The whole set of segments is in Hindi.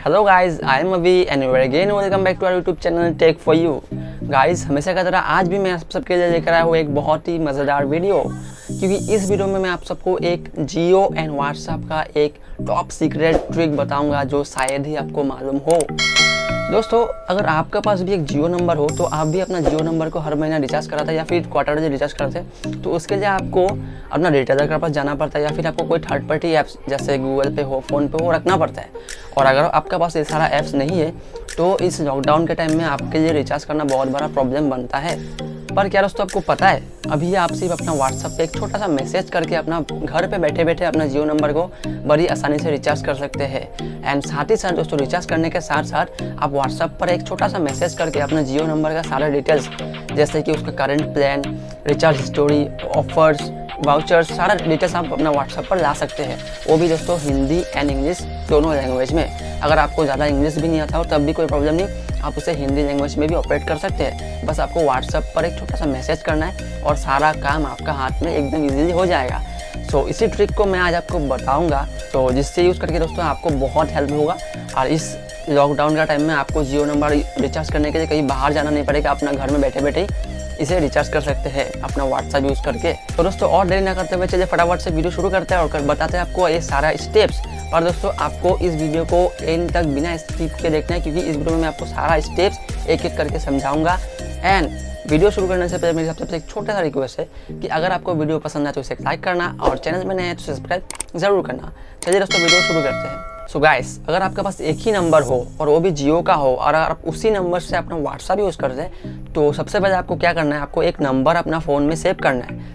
Hello guys, I am Abhi and again welcome back to our YouTube channel tech for you. Guys, हमेशा की तरह आज भी मैं आप सबके लिए लेकर आया हूँ एक बहुत ही मज़ेदार वीडियो, क्योंकि इस वीडियो में मैं आप सबको एक जियो एंड व्हाट्सएप का एक टॉप सीक्रेट ट्रिक बताऊंगा जो शायद ही आपको मालूम हो। दोस्तों, अगर आपके पास भी एक जियो नंबर हो तो आप भी अपना जियो नंबर को हर महीना रिचार्ज कराते हैं या फिर क्वार्टरली रिचार्ज करते हैं, तो उसके लिए आपको अपना रिटेलर के पास जाना पड़ता है या फिर आपको कोई थर्ड पार्टी ऐप्स जैसे गूगल पे हो, फ़ोन पे हो रखना पड़ता है। और अगर आपके पास ये सारा ऐप्स नहीं है तो इस लॉकडाउन के टाइम में आपके लिए रिचार्ज करना बहुत बड़ा प्रॉब्लम बनता है। पर क्या दोस्तों, आपको पता है अभी आप सिर्फ अपना व्हाट्सएप पे एक छोटा सा मैसेज करके अपना घर पे बैठे बैठे अपना जियो नंबर को बड़ी आसानी से रिचार्ज कर सकते हैं। एंड साथ ही साथ दोस्तों, रिचार्ज करने के साथ साथ आप व्हाट्सएप पर एक छोटा सा मैसेज करके अपना जियो नंबर का सारा डिटेल्स जैसे कि उसका current plan, recharge history, offers, vouchers, सारा डिटेल्स आप अपना व्हाट्सएप पर ला सकते हैं। वो भी दोस्तों हिंदी एंड इंग्लिश दोनों लैंग्वेज में। अगर आपको ज़्यादा इंग्लिश भी नहीं आता हो तब भी कोई प्रॉब्लम नहीं, आप उसे हिंदी लैंग्वेज में भी ऑपरेट कर सकते हैं। बस आपको व्हाट्सएप पर एक छोटा सा मैसेज करना है और सारा काम आपका हाथ में एकदम इजीली हो जाएगा। सो इसी ट्रिक को मैं आज आपको बताऊंगा, तो जिससे यूज़ करके दोस्तों आपको बहुत हेल्प होगा। और इस लॉकडाउन का टाइम में आपको जियो नंबर रिचार्ज करने के लिए कहीं बाहर जाना नहीं पड़ेगा, अपना घर में बैठे बैठे इसे रिचार्ज कर सकते हैं अपना व्हाट्सएप यूज़ करके। तो दोस्तों, और देरी ना करते हुए चलिए फटाफट से वीडियो शुरू करते हैं और बताते हैं आपको ये सारा स्टेप्स। और दोस्तों, आपको इस वीडियो को एंड तक बिना स्किप के देखना है, क्योंकि इस वीडियो में मैं आपको सारा स्टेप्स एक एक करके समझाऊंगा। एंड वीडियो शुरू करने से पहले मेरी सबसे एक छोटा सा रिक्वेस्ट है कि अगर आपको वीडियो पसंद है तो इसे लाइक करना और चैनल में नए हैं तो सब्सक्राइब जरूर करना। चलिए दोस्तों, वीडियो शुरू करते हैं। सो गाइस, अगर आपके पास एक ही नंबर हो और वो भी जियो का हो और अगर आप उसी नंबर से अपना व्हाट्सएप यूज़ करते हैं तो सबसे पहले आपको क्या करना है, आपको एक नंबर अपना फ़ोन में सेव करना है,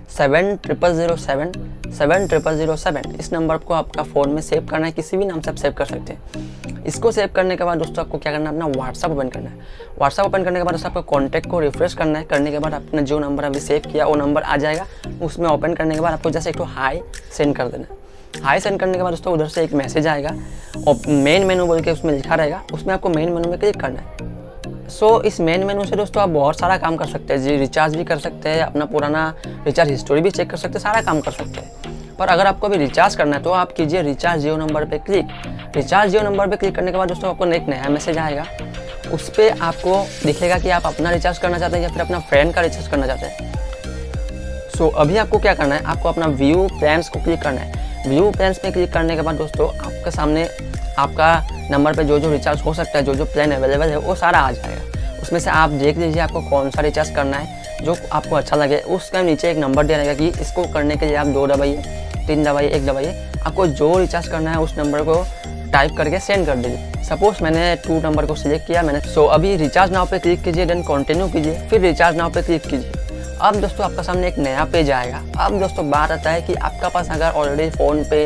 7007 7007। इस नंबर को आपका फ़ोन में सेव करना है, किसी भी नाम से आप सेव कर सकते हैं। इसको सेव करने के बाद दोस्तों आपको क्या करना है, अपना व्हाट्सएप ओपन करना है। व्हाट्सएप ओपन करने के बाद दोस्तों आपको कॉन्टैक्ट को रिफ्रेश करना है। करने के बाद अपना जो नंबर अभी सेव किया वो नंबर आ जाएगा। उसमें ओपन करने के बाद आपको जैसे एक तो हाई सेंड कर देना है। हाई सेंड करने के बाद दोस्तों उधर से एक मैसेज आएगा और मेन मेनू बोल के उसमें लिखा रहेगा, उसमें आपको मेन मेनू में क्लिक करना है। सो इस मेन मेनू से दोस्तों आप बहुत सारा काम कर सकते हैं, जी रिचार्ज भी कर सकते हैं, अपना पुराना रिचार्ज हिस्टोरी भी चेक कर सकते हैं, सारा काम कर सकते हैं। पर अगर आपको अभी रिचार्ज करना है तो आप कीजिए रिचार्ज जियो नंबर पे क्लिक। रिचार्ज जियो नंबर पे क्लिक करने के बाद दोस्तों आपको एक नया मैसेज आएगा। उस पर आपको दिखेगा कि आप अपना रिचार्ज करना चाहते हैं या फिर अपना फ्रेंड का रिचार्ज करना चाहते हैं। सो अभी आपको क्या करना है, आपको अपना व्यू प्लान्स को क्लिक करना है। व्यू प्लान्स में क्लिक करने के बाद दोस्तों आपके सामने आपका नंबर पे जो जो रिचार्ज हो सकता है, जो जो प्लान अवेलेबल है वो सारा आ जाएगा। उसमें से आप देख लीजिए आपको कौन सा रिचार्ज करना है जो आपको अच्छा लगे। उसके नीचे एक नंबर दिया रहेगा कि इसको करने के लिए आप 2 दबाइए, 3 दबाइए, 1 दबाइए। आपको जो रिचार्ज करना है उस नंबर को टाइप करके सेंड कर दीजिए। सपोज मैंने 2 नंबर को सिलेक्ट किया मैंने। सो अभी रिचार्ज नाउ पे क्लिक कीजिए, देन कंटिन्यू कीजिए, फिर रिचार्ज नाउ पे क्लिक कीजिए। अब दोस्तों आपका सामने एक नया पेज आएगा। अब दोस्तों बात आता है कि आपका पास अगर already PhonePe,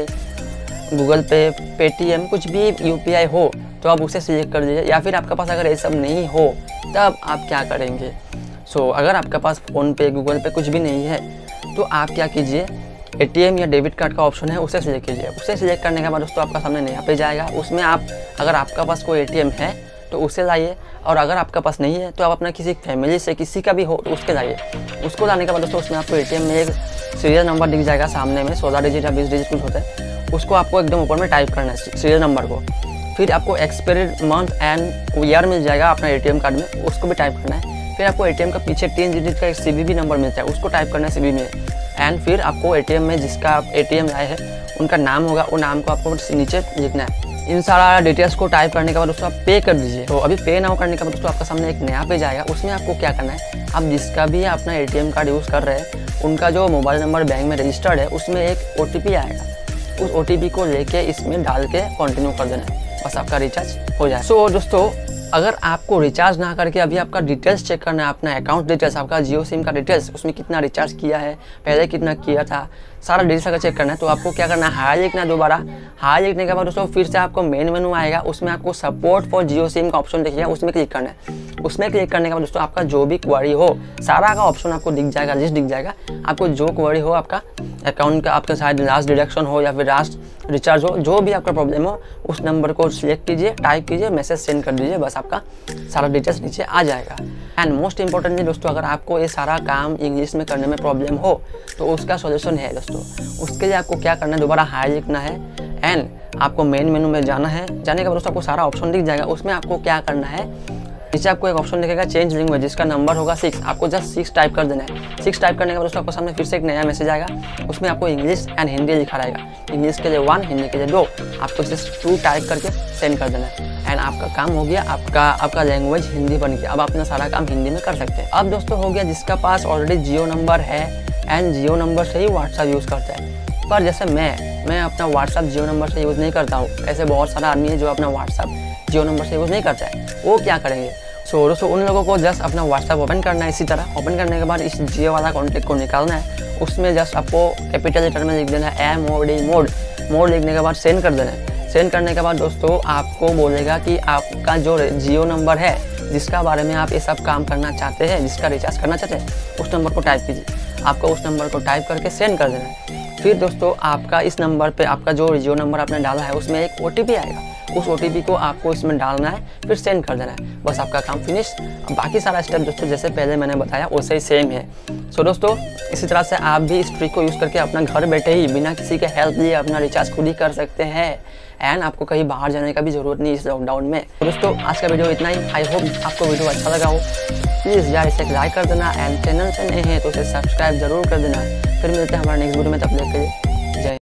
Google pay, Paytm कुछ भी यूपीआई हो तो आप उसे सिलेक्ट कर दीजिए, या फिर आपके पास अगर ये सब नहीं हो तब आप क्या करेंगे। सो अगर आपके पास फ़ोन पे, गूगल पे कुछ भी नहीं है तो आप क्या कीजिए, एटीएम या डेबिट कार्ड का ऑप्शन है उसे सिलेक्ट कीजिए। उसे सिलेक्ट करने के बाद दोस्तों आपका सामने नया पेज आएगा। उसमें आप अगर आपका पास कोई एटीएम है तो उसे लाइए, और अगर आपका पास नहीं है तो आप अपना किसी फैमिली से किसी का भी हो तो उसके लाइए। उसको लाने के बाद दोस्तों उसमें आपको एटीएम में एक सीरियल नंबर दिख जाएगा सामने में, 16 डिजिट या 20 डिजिट कुछ होता है। उसको आपको एकदम ऊपर में टाइप करना है सीरियल नंबर को। फिर आपको एक्सपायरी मंथ एंड ईयर मिल जाएगा अपना एटीएम कार्ड में, उसको भी टाइप करना है। फिर आपको एटीएम का पीछे 3 डिजिट का एक सीवीवी नंबर मिलता है, उसको टाइप करना है सीवीवी में। एंड फिर आपको एटीएम में जिसका आप एटीएम लाए हैं उनका नाम होगा, वो नाम को आपको नीचे लिखना है। इन सारा डिटेल्स को टाइप करने के बाद दोस्तों आप पे कर दीजिए। तो अभी पे नाउ करने के बाद दोस्तों आपका सामने एक नया पेज आएगा। उसमें आपको क्या करना है, आप जिसका भी अपना एटीएम कार्ड यूज़ कर रहे हैं उनका जो मोबाइल नंबर बैंक में रजिस्टर्ड है उसमें एक ओटीपी आएगा। उस ओटीपी को लेके इसमें डाल के कंटिन्यू कर देना है, बस आपका रिचार्ज हो जाए। सो दोस्तों, अगर आपको रिचार्ज ना करके अभी आपका डिटेल्स चेक करना है, अपना अकाउंट डिटेल्स, आपका जियो सिम का डिटेल्स, उसमें कितना रिचार्ज किया है, पहले कितना किया था, सारा डिटेल्स अगर चेक करना है तो आपको क्या करना है, हाई लिखना है दोबारा। हाई लिखने के बाद दोस्तों फिर से आपको मेन मेनू आएगा। उसमें आपको सपोर्ट फॉर जियो सिम का ऑप्शन दिखेगा, उसमें क्लिक करना है। उसमें क्लिक करने के बाद दोस्तों आपका जो भी क्वेरी हो सारा का ऑप्शन आपको दिख जाएगा, लिस्ट दिख जाएगा। आपको जो क्वेरी हो, आपका अकाउंट का, आपका शायद लास्ट डिडक्शन हो या फिर लास्ट रिचार्ज हो, जो भी आपका प्रॉब्लम हो उस नंबर को सिलेक्ट कीजिए, टाइप कीजिए, मैसेज सेंड कर दीजिए, बस आपका सारा डिटेल्स नीचे आ जाएगा। एंड मोस्ट इंपॉर्टेंटली दोस्तों, अगर आपको ये सारा काम इंग्लिश में करने में प्रॉब्लम हो तो उसका सॉल्यूशन है दोस्तों। उसके लिए आपको क्या करना है, दोबारा हाई लिखना है एंड आपको मेन मेनू में जाना है। जाने के बाद दोस्तों आपको सारा ऑप्शन दिख जाएगा। उसमें आपको क्या करना है, नीचे आपको एक ऑप्शन दिखेगा चेंज लैंग्वेज, जिसका नंबर होगा 6। आपको जस्ट 6 टाइप कर देना है। 6 टाइप करने के बाद दोस्तों आपको सामने फिर से एक नया मैसेज आएगा। उसमें आपको इंग्लिश एंड हिंदी लिखा रहेगा। इंग्लिश के लिए 1, हिंदी के लिए 2। आपको जस्ट 2 टाइप करके सेंड कर देना है एंड आपका काम हो गया। आपका लैंग्वेज हिंदी बन गया। अब आप अपना सारा काम हिंदी में कर सकते हैं। अब दोस्तों हो गया जिसका पास ऑलरेडी जियो नंबर है एंड जियो नंबर से ही व्हाट्सएप यूज़ करता है। पर जैसे मैं अपना व्हाट्सएप जियो नंबर से यूज़ नहीं करता हूँ। ऐसे बहुत सारा आदमी है जो अपना व्हाट्सएप जियो नंबर से यूज़ नहीं करता है। वो क्या करेंगे, दोस्तों उन लोगों को जस्ट अपना व्हाट्सएप ओपन करना है। इसी तरह ओपन करने के बाद इस जियो वाला कॉन्टैक्ट को निकालना है। उसमें जस्ट आपको कैपिटल लेटर में लिख देना है मोड लिखने के बाद सेंड कर देना है। सेंड करने के बाद दोस्तों आपको बोलेगा कि आपका जो जियो नंबर है जिसका बारे में आप ये सब काम करना चाहते हैं, जिसका रिचार्ज करना चाहते हैं, उस नंबर को टाइप कीजिए। आपको उस नंबर को टाइप करके सेंड कर देना है। फिर दोस्तों आपका इस नंबर पे आपका जो जियो नंबर आपने डाला है उसमें एक OTP आएगा। उस OTP को आपको इसमें डालना है, फिर सेंड कर देना है। बस आपका काम फिनिश। बाकी सारा स्टेप दोस्तों जैसे पहले मैंने बताया वैसे ही सेम है। सो दोस्तों इसी तरह से आप भी इस ट्रिक को यूज़ करके अपना घर बैठे ही बिना किसी के हेल्प लिए अपना रिचार्ज खुद ही कर सकते हैं एंड आपको कहीं बाहर जाने का भी ज़रूरत नहीं इस लॉकडाउन में। तो दोस्तों आज का वीडियो इतना ही। आई होप आपको वीडियो अच्छा लगा हो। प्लीज़ यार इसे लाइक कर देना एंड चैनल पे नए हैं तो इसे सब्सक्राइब जरूर कर देना। फिर मिलते हैं हमारे नेक्स्ट वीडियो में, तब तक के लिए।